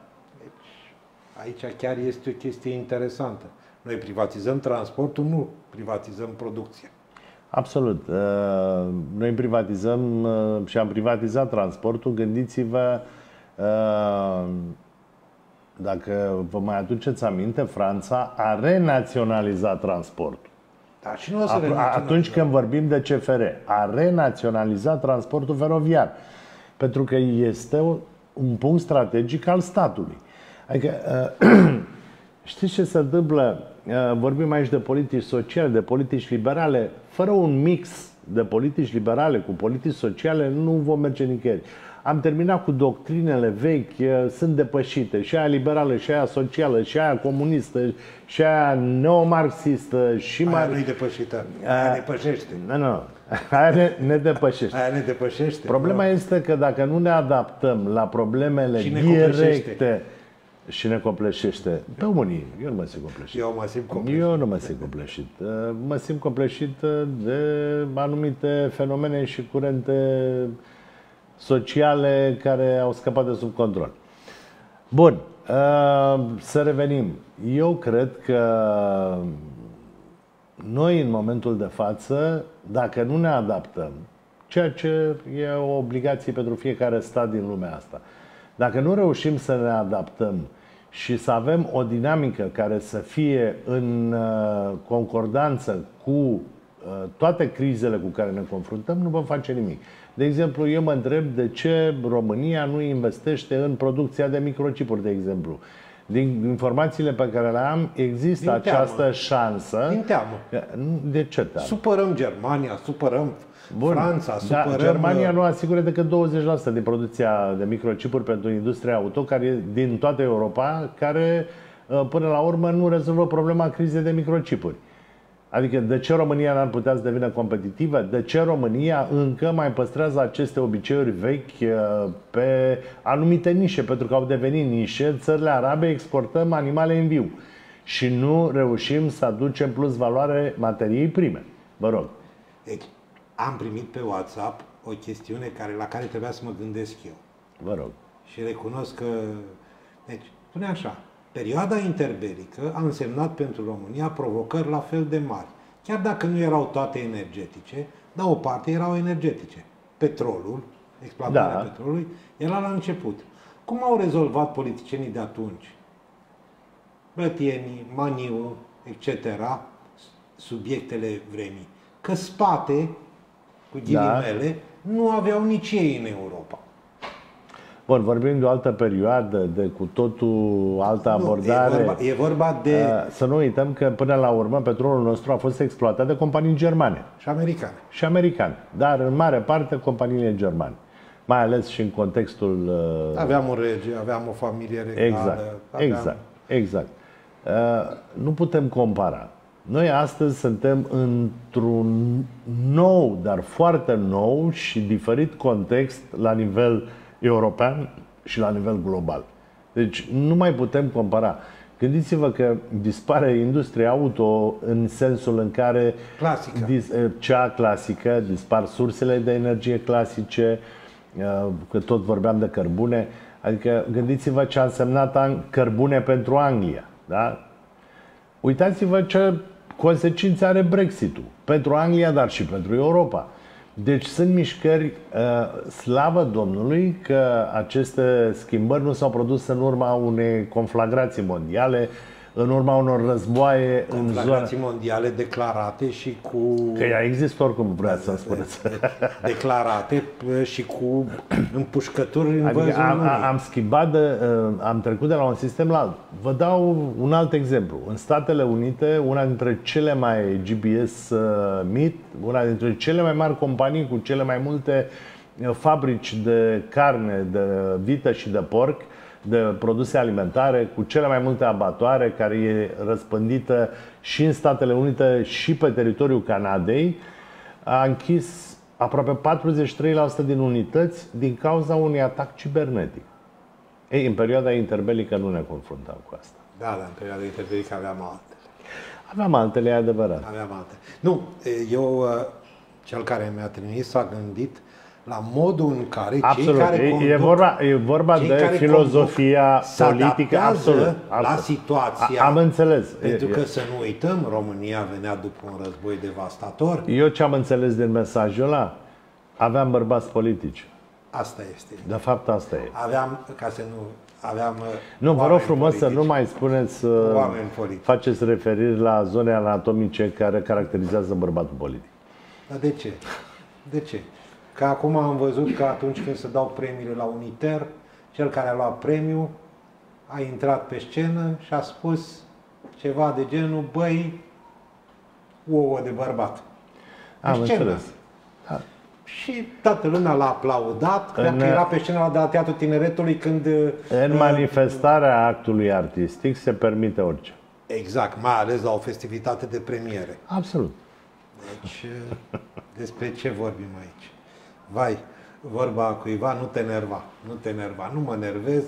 Aici chiar este o chestie interesantă. Noi privatizăm transportul, nu privatizăm producția. Absolut. Noi privatizăm și am privatizat transportul. Gândiți-vă, dacă vă mai aduceți aminte, Franța a renaționalizat transportul. Da, și nu o să Atunci când vorbim de C F R, a renaționalizat transportul feroviar. Pentru că este un punct strategic al statului. Adică, știți ce se întâmplă? Vorbim aici de politici sociale, de politici liberale. Fără un mix de politici liberale cu politici sociale nu vom merge nicăieri. Am terminat cu doctrinele vechi, sunt depășite. Și aia liberală, și aia socială, și aia comunistă, și aia neomarxistă. Și aia mar... nu-i depășită, aia depășește. Nu, nu. Aia ne, ne depășește. Aia ne depășește. Problema da. este că dacă nu ne adaptăm la problemele și directe și ne compleșește. Pe unii, eu nu mă simt compleșit. Eu mă simt compleșit. Eu nu mă simt compleșit. Mă simt compleșit de anumite fenomene și curente sociale care au scăpat de sub control. Bun. să revenim. Eu cred că noi, în momentul de față, dacă nu ne adaptăm, ceea ce e o obligație pentru fiecare stat din lumea asta, dacă nu reușim să ne adaptăm și să avem o dinamică care să fie în concordanță cu toate crizele cu care ne confruntăm, nu vom face nimic. De exemplu, eu mă întreb de ce România nu investește în producția de microchipuri, de exemplu. Din informațiile pe care le am, există Din această teamă. șansă. Din teamă. De ce teamă? Supărăm Germania, supărăm Bun. Franța, supărăm... Da, Germania nu asigură decât douăzeci la sută din producția de microchipuri pentru industria auto, care e din toată Europa, care până la urmă nu rezolvă problema crizei de microchipuri. Adică de ce România n-ar putea să devină competitivă? De ce România încă mai păstrează aceste obiceiuri vechi pe anumite nișe? Pentru că au devenit nișe. În țările arabe exportăm animale în viu și nu reușim să aducem plus valoare materiei prime. Vă rog. Deci, am primit pe WhatsApp o chestiune care, la care trebuia să mă gândesc eu. Vă rog. Și recunosc că... Deci, spune așa. Perioada interbelică a însemnat pentru România provocări la fel de mari. Chiar dacă nu erau toate energetice, dar o parte erau energetice. Petrolul, exploatarea da. petrolului, era la început. Cum au rezolvat politicienii de atunci? Brătienii, Maniu, et cetera, subiectele vremii. Că spate, cu ghilimele, da. nu aveau nici ei în Europa. Bun, vorbim de o altă perioadă, de cu totul altă nu, abordare. E vorba, e vorba de... Să nu uităm că până la urmă petrolul nostru a fost exploatat de companii germane. Și americane. Și americane. Dar în mare parte companiile germane. Mai ales și în contextul... Aveam un rege, aveam o familie regală. Exact, aveam... exact, exact. Nu putem compara. Noi astăzi suntem într-un nou, dar foarte nou și diferit context la nivel european și la nivel global. Deci nu mai putem compara. Gândiți-vă că dispare industria auto în sensul în care clasică. cea clasică, dispar sursele de energie clasice, că tot vorbeam de cărbune. Adică gândiți-vă ce a însemnat cărbune pentru Anglia. Da? Uitați-vă ce consecințe are Brexit-ul pentru Anglia, dar și pentru Europa. Deci sunt mișcări, slavă Domnului că aceste schimbări nu s-au produs în urma unei conflagrații mondiale, în urma unor războaie în zona... Conflagrații mondiale declarate și cu... Că ea există oricum, vreau să spuneți. Declarate și cu împușcături în adică văzul am, lumii. am schimbat, de, am trecut de la un sistem la altul. Vă dau un alt exemplu. În Statele Unite, una dintre cele mai G B S Meat, una dintre cele mai mari companii cu cele mai multe fabrici de carne, de vită și de porc, de produse alimentare, cu cele mai multe abatoare, care e răspândită și în Statele Unite și pe teritoriul Canadei, a închis aproape patruzeci și trei la sută din unități din cauza unui atac cibernetic. Ei, în perioada interbelică nu ne confruntam cu asta. Da, dar în perioada interbelică aveam altele. Aveam altele, e adevărat. Aveam altele. Nu, eu, cel care mi-a trimis, s-a gândit la modul în care absolut. cei care conduc, e vorba, e vorba de filozofia politică absolut, absolut. La situația. A, am înțeles. Pentru că să nu uităm, România venea după un război devastator. Eu ce am înțeles din mesajul ăla? Aveam bărbați politici. Asta este. De fapt, asta e. Aveam, ca să nu... Aveam nu, vă rog frumos politici. Să nu mai spuneți, oameni politici. Faceți referiri la zone anatomice care caracterizează bărbatul politic. Dar de ce? De ce? Că acum am văzut că atunci când se dau premiile la Uniter, cel care a luat premiu a intrat pe scenă și a spus ceva de genul, băi, ouă de bărbat. Am înțeles. Da. Și toată lumea l-a aplaudat, în, că era pe scenă de la Teatrul Tineretului când... În manifestarea actului artistic se permite orice. Exact, mai ales la o festivitate de premiere. Absolut. Deci, despre ce vorbim aici? Vai, vorba cuiva, nu te nerva, nu te nerva, nu mă nervez,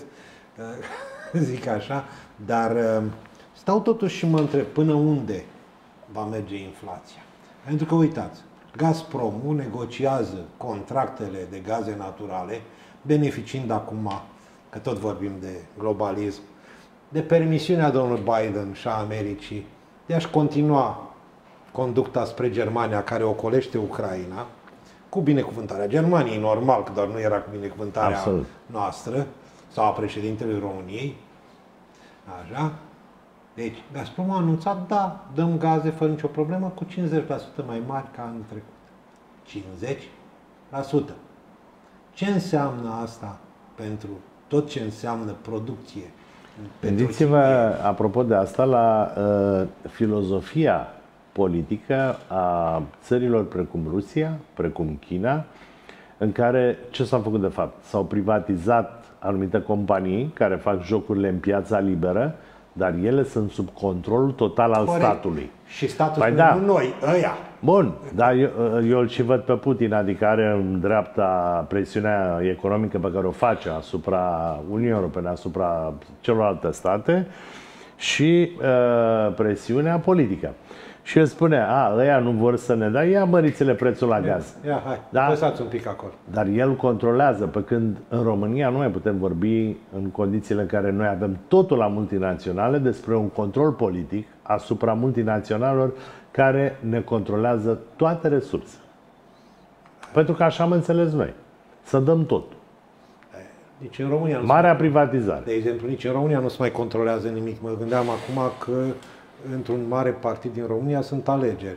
zic așa, dar stau totuși și mă întreb până unde va merge inflația. Pentru că, uitați, Gazpromul negociază contractele de gaze naturale, beneficiind acum, că tot vorbim de globalism, de permisiunea domnului Biden și a Americii de a-și continua conducta spre Germania, care ocolește Ucraina, cu binecuvântarea Germaniei, normal, că doar nu era cu binecuvântarea Absolut. noastră sau a președintelui României. Așa. Deci, Gazprom a anunțat, da, dăm gaze fără nicio problemă, cu cincizeci la sută mai mari ca anul trecut. cincizeci la sută. Ce înseamnă asta pentru tot ce înseamnă producție? Gândiți-vă, apropo de asta, la uh, filozofia politică a țărilor precum Rusia, precum China, în care ce s-a făcut de fapt? S-au privatizat anumite companii care fac jocurile în piața liberă, dar ele sunt sub controlul total al Corect. statului. Și statul păi spune, da. nu noi, ăia. Bun, dar eu, eu îl și văd pe Putin, adică are în dreapta presiunea economică pe care o face asupra Uniunii Europene, asupra celorlalte state și uh, presiunea politică. Și el spune, a, ăia nu vor să ne dea, ia măriți-le prețul la gaz. Ia, hai, da? lăsați un pic acolo. Dar el controlează, pe când în România nu mai putem vorbi în condițiile în care noi avem totul la multinaționale despre un control politic asupra multinaționalelor care ne controlează toate resursele. Pentru că așa am înțeles noi. Să dăm totul. Nici în România nu Marea privatizare. De exemplu, nici în România nu se mai controlează nimic. Mă gândeam acum că într-un mare partid din România sunt alegeri.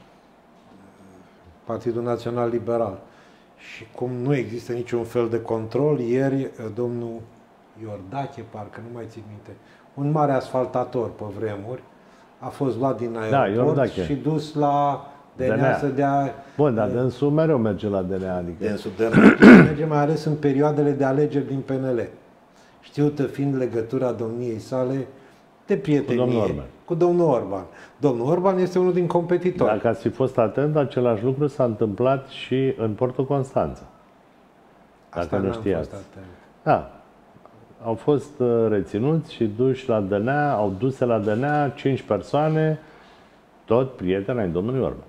Partidul Național Liberal. Și cum nu există niciun fel de control, ieri domnul Iordache, parcă nu mai țin minte, un mare asfaltator pe vremuri, a fost luat din aeroport da, și dus la D N A să dea... Bun, dar dânsul mereu merge la D N A. Adică... Dânsul merge mai ales în perioadele de alegeri din P N L. Știută fiind legătura domniei sale de prietenie cu domnul Orban. Cu domnul Orban. Domnul Orban este unul din competitori. Dacă ați fi fost atent, același lucru s-a întâmplat și în Portul Constanța. Dacă nu știați. Da. Au fost reținuți și duși la D N A, au duse la D N A cinci persoane, tot prieteni ai domnului Orban.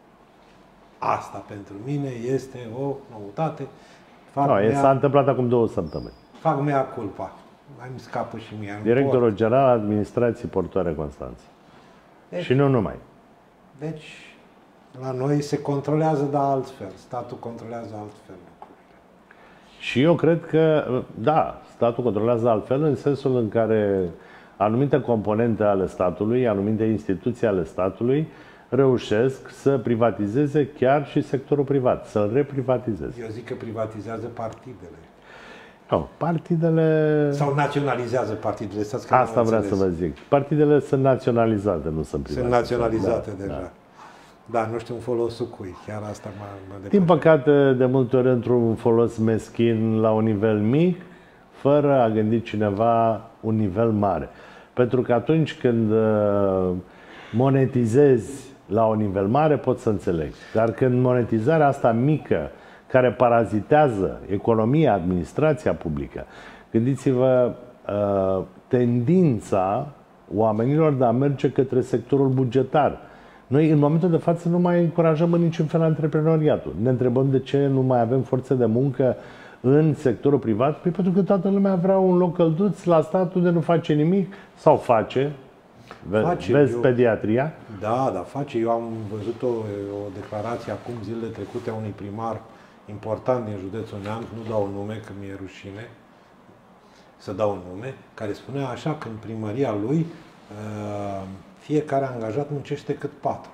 Asta pentru mine este o noutate. No, mea... S-a întâmplat acum două săptămâni. Fac mea culpa. Mai îmi scapă și mie. Directorul general al Administrației Portoare Constanța. Deci, și nu numai. Deci, la noi se controlează, dar altfel. Statul controlează altfel lucrurile. Și eu cred că, da, statul controlează altfel în sensul în care anumite componente ale statului, anumite instituții ale statului reușesc să privatizeze chiar și sectorul privat, să-l reprivatizeze. Eu zic că privatizează partidele. Nu, partidele... Sau naționalizează partidele. Stați că Asta vreau să vă zic. Partidele sunt naționalizate, nu sunt privatizate. Sunt naționalizate da, deja. Da. da, nu știu în folosul cui. Chiar asta mă, mă Din păcate, de multe ori într-un folos meschin la un nivel mic, fără a gândi cineva un nivel mare. Pentru că atunci când monetizezi la un nivel mare, pot să înțeleg. Dar când monetizarea asta mică, care parazitează economia, administrația publică, gândiți-vă tendința oamenilor de a merge către sectorul bugetar. Noi, în momentul de față, nu mai încurajăm în niciun fel antreprenoriatul. Ne întrebăm de ce nu mai avem forțe de muncă în sectorul privat? Păi pentru că toată lumea vrea un loc călduț la stat unde nu face nimic sau face. face Vezi eu, pediatria? Da, da, face. Eu am văzut o, o declarație acum zilele trecute a unui primar important din județul Neamț, nu dau nume, că mi-e rușine să dau un nume, care spunea așa că în primăria lui fiecare angajat muncește cât patru.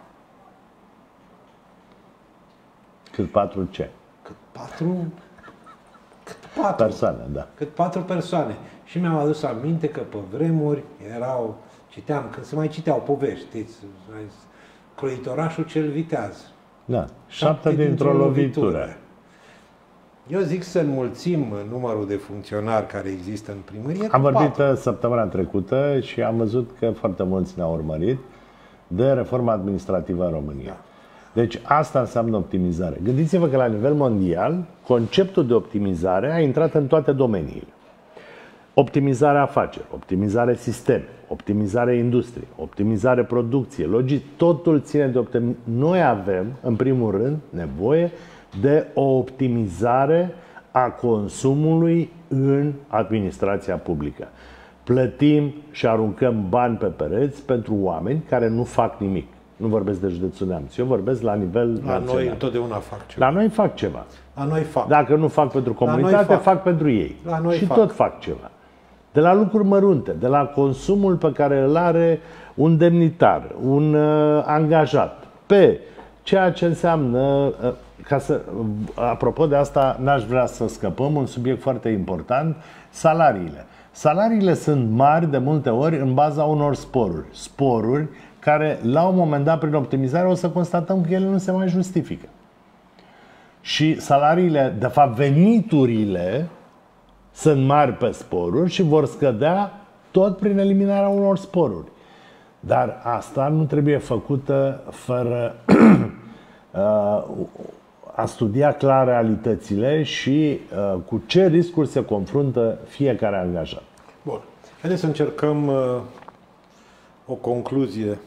Cât patru ce? Cât patru... Cât patru persoane, da. Cât patru persoane. Și mi-am adus aminte că pe vremuri erau, citeam, când se mai citeau povești, știți, croitorașul cel viteaz. Da, șapte dintr-o lovitură. lovitură. Eu zic să înmulțim numărul de funcționari care există în primărie. Am vorbit patru. săptămâna trecută și am văzut că foarte mulți ne-au urmărit de reforma administrativă în România. Da. Deci asta înseamnă optimizare. Gândiți-vă că la nivel mondial, conceptul de optimizare a intrat în toate domeniile. Optimizarea afaceri, optimizare sisteme, optimizare industrie, optimizare producție, logistică, totul ține de optimizare. Noi avem, în primul rând, nevoie de o optimizare a consumului în administrația publică. plătim și aruncăm bani pe pereți pentru oameni care nu fac nimic. Nu vorbesc de județul Neamț, eu vorbesc la nivel La național. noi întotdeauna fac ceva. La noi fac ceva. La noi fac. Dacă nu fac pentru comunitate, fac. fac pentru ei. La noi și fac. tot fac ceva. De la lucruri mărunte, de la consumul pe care îl are un demnitar, un uh, angajat, pe ceea ce înseamnă, uh, ca să, uh, apropo de asta, n-aș vrea să scăpăm, un subiect foarte important, salariile. Salariile sunt mari de multe ori în baza unor sporuri. Sporuri care, la un moment dat, prin optimizare, o să constatăm că ele nu se mai justifică. Și salariile, de fapt veniturile, sunt mari pe sporuri și vor scădea tot prin eliminarea unor sporuri. Dar asta nu trebuie făcută fără a studia clar realitățile și uh, cu ce riscuri se confruntă fiecare angajat. Bun. Haideți să încercăm uh, o concluzie uh,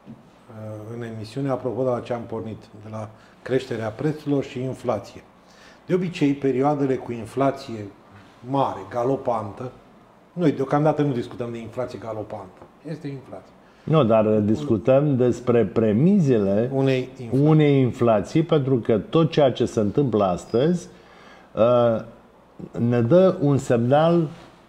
în emisiune, apropo de la ce am pornit, de la creșterea prețurilor și inflație. De obicei, perioadele cu inflație mare, galopantă, noi deocamdată nu discutăm de inflație galopantă, este inflație. Nu, dar discutăm despre premizele unei inflații. unei inflații, pentru că tot ceea ce se întâmplă astăzi uh, ne dă un semnal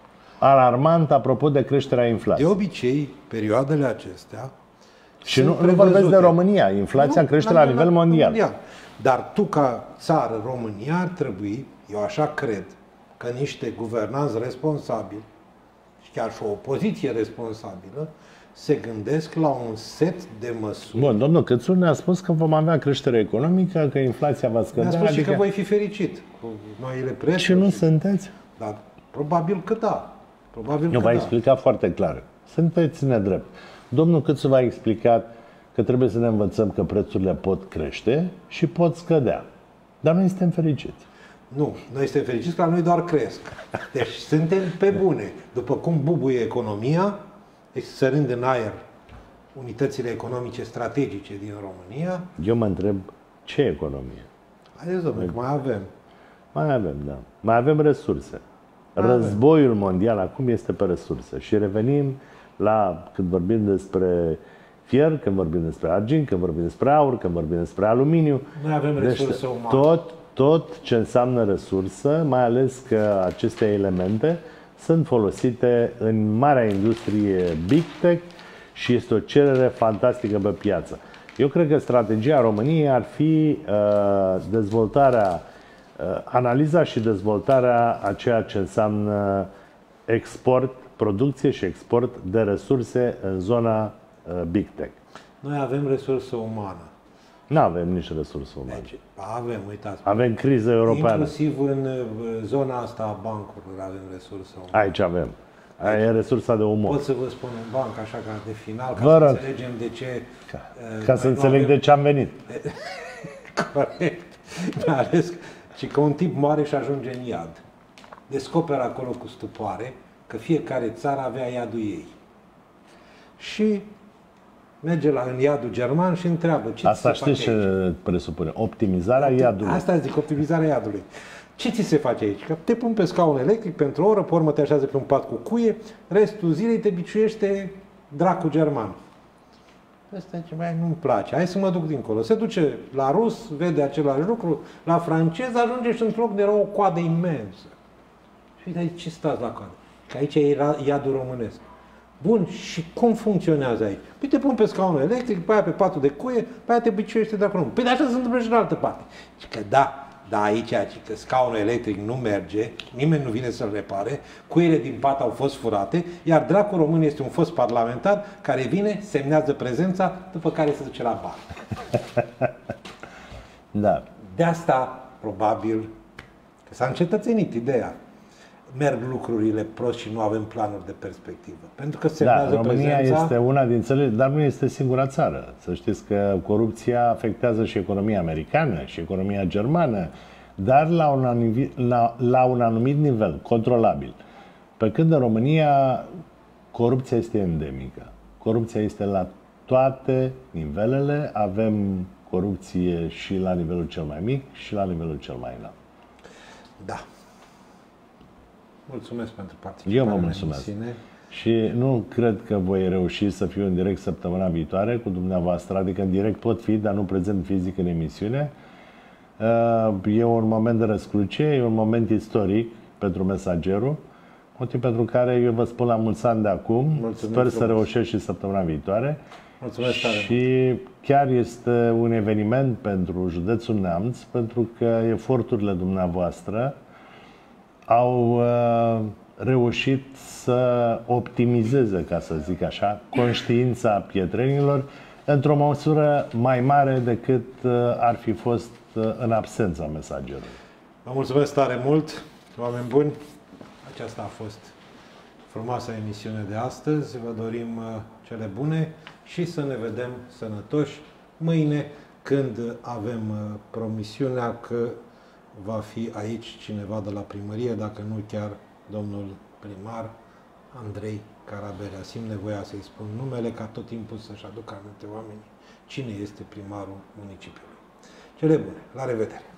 alarmant apropo de creșterea inflației. De obicei, perioadele acestea și nu, nu vorbesc de România, inflația nu, crește la, la nivel mondial. mondial. Dar tu, ca țară, România, ar trebui, eu așa cred, că niște guvernanți responsabili și chiar și o opoziție responsabilă se gândesc la un set de măsuri. Bun, domnul Cățu ne-a spus că vom avea creștere economică, că inflația va scădea. Ne-a spus adică... și că voi fi fericit cu noile prețuri. Și nu și... sunteți? Dar probabil că da. Probabil Eu că v-a da. explicat foarte clar. Sunteți nedrept. Domnul Cățu v-a explicat că trebuie să ne învățăm că prețurile pot crește și pot scădea. Dar noi suntem fericiți. Nu, noi suntem fericiți că la noi doar cresc. Deci suntem pe bune. După cum bubuie economia, deci sărind în aer unitățile economice strategice din România. Eu mă întreb, ce economie? Haideți, domnule, mai avem. Mai avem, da. Mai avem resurse. Mai Războiul avem. mondial acum este pe resurse. Și revenim la, când vorbim despre fier, când vorbim despre argint, când vorbim despre aur, când vorbim despre aluminiu. Noi avem resurse umane. Tot, tot ce înseamnă resursă, mai ales că aceste elemente sunt folosite în marea industrie Big Tech și este o cerere fantastică pe piață. Eu cred că strategia României ar fi uh, dezvoltarea, uh, analiza și dezvoltarea a ceea ce înseamnă export, producție și export de resurse în zona uh, Big Tech. Noi avem resursă umană. Nu avem nici resurse umane. Deci, avem, uitați. Avem criză europeană. Inclusiv în zona asta a bancurilor avem resursă umană. Aici avem. Aia e resursa de umor. Pot să vă spun în banc, așa ca de final, ca vă să rog. înțelegem de ce... Ca, ca să înțeleg avem... de ce am venit. Corect. Mai ales și că un tip moare și ajunge în iad. Descoperă acolo cu stupoare că fiecare țară avea iadul ei. Și merge la în iadul german și întreabă ce asta ți se știți face ce aici? presupune? Optimizarea Optim... iadului. Asta zic, optimizarea iadului. Ce ți se face aici? Că te pun pe scaun electric pentru o oră, pe urmă te așează pe un pat cu cuie, restul zilei te biciuiește dracu german. Ăsta ce mai nu-mi place, hai să mă duc dincolo. Se duce la rus, vede același lucru, la francez ajunge și într-un loc de o coadă imensă. Și uite aici, ce stați la coadă? Că aici e iadul românesc. Bun, și cum funcționează aici? Păi te pun pe scaunul electric, pe aia pe patul de cuie, pe aia te biciuiește de acolo. Păi de așa se întâmplă și în altă parte. Și că da, da, aici, că scaunul electric nu merge, nimeni nu vine să-l repare, cuiele din pat au fost furate, iar dracul român este un fost parlamentar care vine, semnează prezența, după care se duce la bar. Da. De asta, probabil, că s-a încetățenit ideea. Merg lucrurile prost și nu avem planuri de perspectivă. Pentru că semnează da, România prezența... este una din țările, dar nu este singura țară. Să știți că corupția afectează și economia americană și economia germană, dar la un anumit, la, la un anumit nivel, controlabil. Pe când în România corupția este endemică. Corupția este la toate nivelele, avem corupție și la nivelul cel mai mic și la nivelul cel mai înalt. Da. Mulțumesc pentru participarea. Eu vă mulțumesc. Și nu cred că voi reuși să fiu în direct săptămâna viitoare cu dumneavoastră, adică în direct pot fi, dar nu prezent fizic în emisiune. E un moment de răscruce, e un moment istoric pentru Mesagerul, motiv pentru care eu vă spun la mulți ani de acum. Mulțumim Sper frumos. Să reușesc și săptămâna viitoare. Mulțumesc și tare. Chiar este un eveniment pentru județul Neamț, pentru că eforturile dumneavoastră au uh, reușit să optimizeze, ca să zic așa, conștiința pietrenilor într-o măsură mai mare decât uh, ar fi fost uh, în absența Mesagerului. Vă mulțumesc tare mult, oameni buni! Aceasta a fost frumoasa emisiune de astăzi. Vă dorim uh, cele bune și să ne vedem sănătoși mâine, când avem uh, promisiunea că va fi aici cineva de la primărie, dacă nu chiar domnul primar Andrei Caraberea. Simt nevoia să-i spun numele ca tot timpul să-și aducă aminte oamenii cine este primarul municipiului. Cele bune! La revedere!